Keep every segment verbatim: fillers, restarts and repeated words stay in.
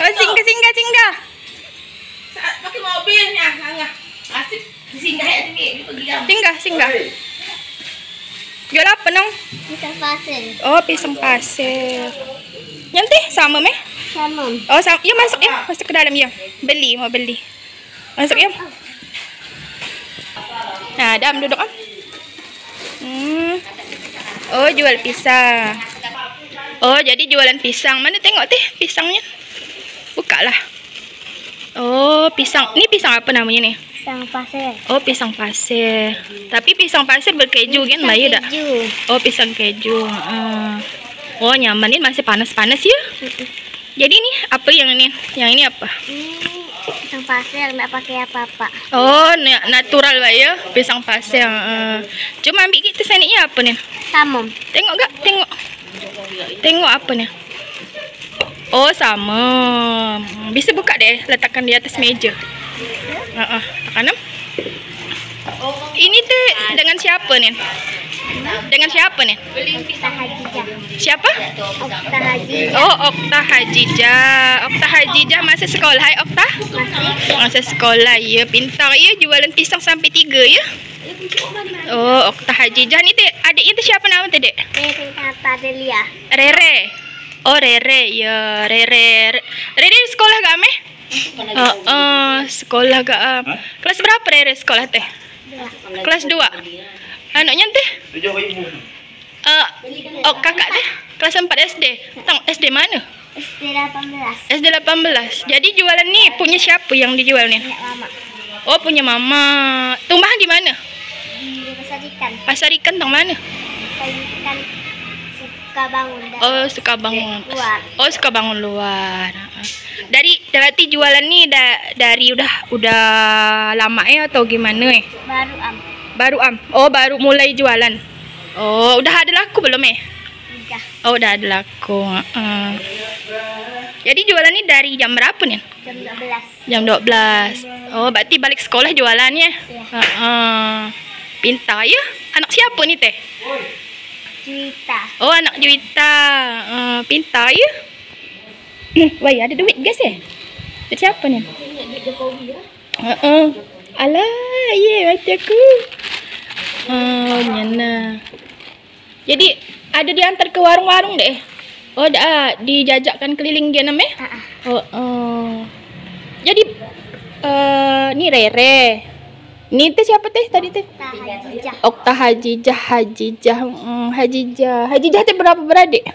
Oh, singgah, singgah, singgah. Saat pakai mobilnya, nggak asik singgah ya tinggi, pergi kamu. Singgah, singgah. Jual apa nong? Pisang pasir. Oh, pisang pasir. Nanti sama meh? Sama. Oh, sama. Ya masuk ya, masuk ke dalam ya. Beli, mau beli. Masuk ya. Nah, Dam duduk am. Hmm. Oh, jual pisang. Oh, jadi jualan pisang. Mana tengok teh pisangnya? Bukalah. Oh, pisang. Ini pisang apa namanya nih? Pisang pasir. Oh, pisang pasir. Tapi pisang pasir berkeju kan, Mbak Yuda? Keju. Oh, pisang keju. Uh. Oh, nyaman ini masih panas-panas ya. Jadi ini apa yang ini? Yang ini apa? Hmm, pisang pasir nggak pakai apa-apa. Oh, natural Mbak ya, pisang pasir. Uh. Cuma ambil kita seniknya apa nih? Samom. Tengok gak? Tengok. Tengok apa nih? Oh, sama. Bisa buka deh, letakkan di atas meja. Uh -uh. Kanam. Ini tuh dengan siapa nih? Dengan siapa nih? Okta Hajijah. Siapa? Okta Hajijah. Oh, Okta Hajijah. Okta Hajijah masih sekolah, hai Okta? Masih. Masih sekolah, ya. Pintar ya, jualan pisang sampai tiga ya. Oh, Okta Hajijah ni dek. Adik itu siapa nama tu dek? Rere Tata Delia. Rere. Oh, Rere, ya. Rere. Rere di sekolah gak meh? Oh, uh, sekolah gak am. Kelas berapa Rere sekolah teh? Kelas dua. Anaknya teh? Uh, oh, kakak teh? Kelas empat S D. Tang S D mana? S D delapan belas. S D delapan belas. Jadi jualan nih punya siapa yang dijual nih? Punya mama. Oh, punya mama. Rumah di mana? Di pasar ikan. Pasar ikan tang mana? Pasar ikan suka bangun. Oh, suka bangun. Luar. Oh, suka bangun luar. Dari berarti jualan nih da, dari udah udah lama ya atau gimana eh? Baru am. Baru am. Oh, baru mulai jualan. Oh, udah ada laku belum eh? Udah. Oh, udah ada laku. Uh. Jadi jualan nih dari jam berapa nih? Jam dua belas. Jam dua belas. Oh, berarti balik sekolah jualannya. Iya. Uh -uh. Pintar ya. Anak siapa nih teh? Juwita. Oh, anak Juwita. Uh, pintar ya. Wah, ada duit guys ya? Duit siapa nih? Uh -uh. Alah, ye macam aku. Oh, nyana. Jadi ada diantar ke warung-warung deh. Oh, dah dijajakkan keliling dia namanya? Ah, ah. Oh, oh. Jadi uh, ni Rere. Ni teh siapa teh tadi teh? Okta Hajijah. Okta Hajijah, Hajijah, hmm, Hajijah. Hajijah teh berapa beradik?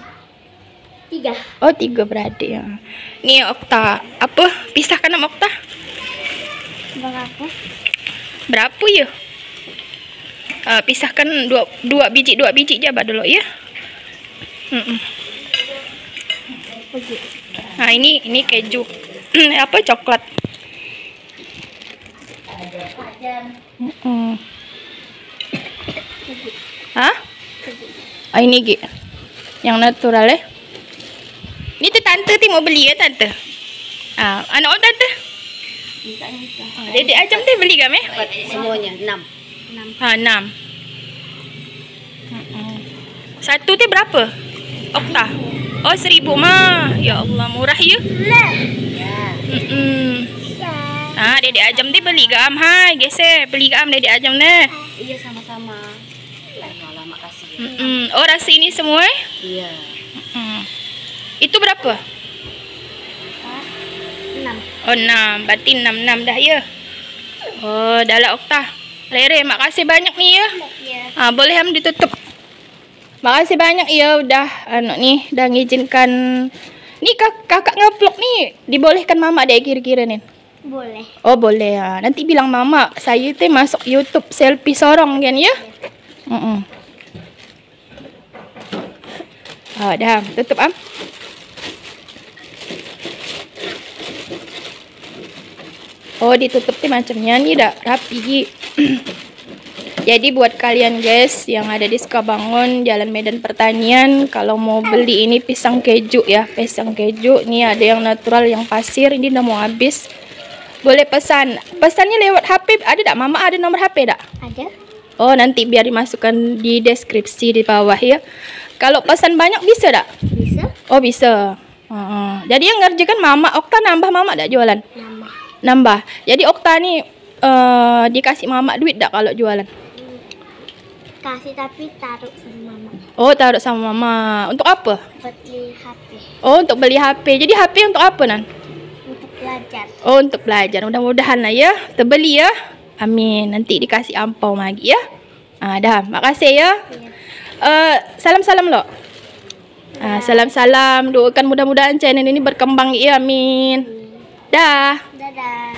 Tiga. Oh, tiga beradik ya. Ni Okta. Apa? Pisahkan nama Okta. Berapa? Berapa ya? Uh, pisahkan dua dua biji dua biji je abah dulu ya. Mm -mm. Nah, ini ini keju. Apa coklat? Mm -mm. Hah? Ah, ini Gi. Yang natural ya. Ini tuh tante ti mau beli ya tante. Ah, anak oh tante. Ah, Dedek Ajam teh beli gak meh? Semuanya enam. Ah, enam. Mm-mm. Satu teh berapa? Okta. Oh, seribu mah. Ya Allah, murah ya. Mm-mm. Ah, Dedek Ajam teh beli gam. Hai, geser. Beli gam Dedek Ajam deh. Iya, sama-sama. Lama makasih ya. Mm-mm. Oh, rasa ini semua? Eh? Iya. Mm. Itu berapa? Enam. Oh, enam. Berarti enam enam dah ya. Oh, dah lah Okta. Rere, makasih banyak nih ya. Ya. Ah, boleh Ham ditutup. Makasih banyak ya udah anu nih udah ngizinkan. Nih kak, kakak ngeplok nih. Dibolehkan mama deh kira-kira nih. Boleh. Oh, boleh ya. Nanti bilang mama, saya teh masuk YouTube selfie sorong kan ya. Heeh. Uh -uh. Ah, dah tutup Am. Oh, ditutup teh macamnya nih dah rapi. Jadi buat kalian guys yang ada di Sukabangun, Jalan Medan Pertanian, kalau mau beli ini pisang keju ya, pisang keju. Nih ada yang natural, yang pasir, ini udah mau habis. Boleh pesan. Pesannya lewat H P ada tak? Mama ada nomor H P tak? Ada. Oh, nanti biar dimasukkan di deskripsi di bawah ya. Kalau pesan banyak bisa tak? Bisa. Oh, bisa. Uh, Jadi yang ngerjakan mama, Okta nambah mama dak jualan? Nama. Nambah. Jadi Okta nih eh, dikasih mama duit dak kalau jualan? Kasih tapi taruh sama mama. Oh, taruh sama mama. Untuk apa? Beli H P. Oh, untuk beli H P. Jadi H P untuk apa, Nan? Untuk belajar. Oh, untuk belajar. Mudah-mudahan lah ya. Terbeli ya. Amin. Nanti dikasih ampau lagi ya. Ah, dah. Makasih ya. Iya. Eh, salam-salam lo. Ah, salam-salam. Doakan mudah-mudahan channel ini berkembang ya. Amin. Dah. Dadah.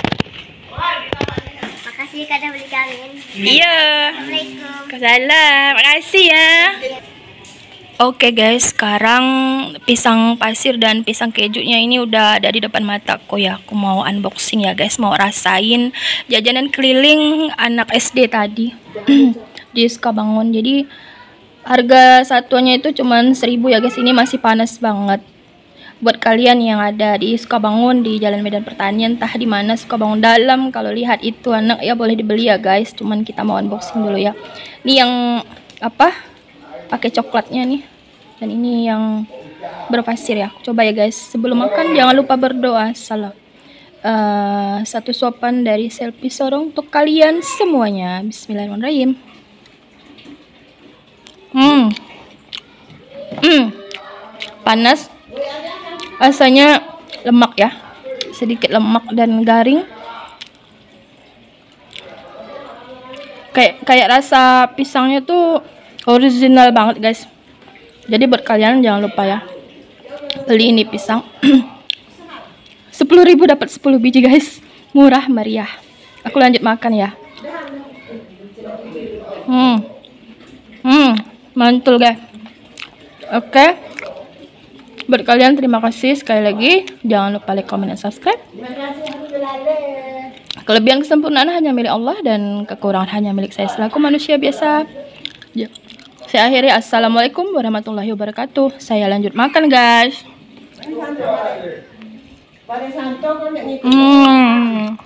Makasih karena beli kalian. Iya. Assalamualaikum. Salam. Makasih ya. Oke guys, sekarang pisang pasir dan pisang kejunya ini udah ada di depan mataku ya. Aku mau unboxing ya guys, mau rasain jajanan keliling anak S D tadi di Sukabangun. Jadi harga satuannya itu cuman seribu ya guys. Ini masih panas banget. Buat kalian yang ada di Sukabangun, di Jalan Medan Pertanian, entah di mana Sukabangun dalam, kalau lihat itu anak ya boleh dibeli ya guys. Cuman kita mau unboxing dulu ya. Ini yang apa? Pakai coklatnya nih, dan ini yang berpasir ya. Coba ya guys, sebelum makan jangan lupa berdoa. Salah uh, satu suapan dari selfie sorong untuk kalian semuanya. Bismillahirrahmanirrahim. Hmm, hmm, panas, rasanya lemak ya, sedikit lemak dan garing. Kayak kayak rasa pisangnya tuh original banget guys. Jadi buat kalian jangan lupa ya, beli ini pisang sepuluh ribu dapat sepuluh biji guys. Murah meriah. Aku lanjut makan ya. Hmm. Hmm, mantul guys. Oke. Buat kalian terima kasih sekali lagi. Jangan lupa like, comment, dan subscribe. Kelebihan kesempurnaan hanya milik Allah dan kekurangan hanya milik saya selaku manusia biasa. Ya. Saya akhiri, assalamualaikum warahmatullahi wabarakatuh. Saya lanjut makan guys. Hmm.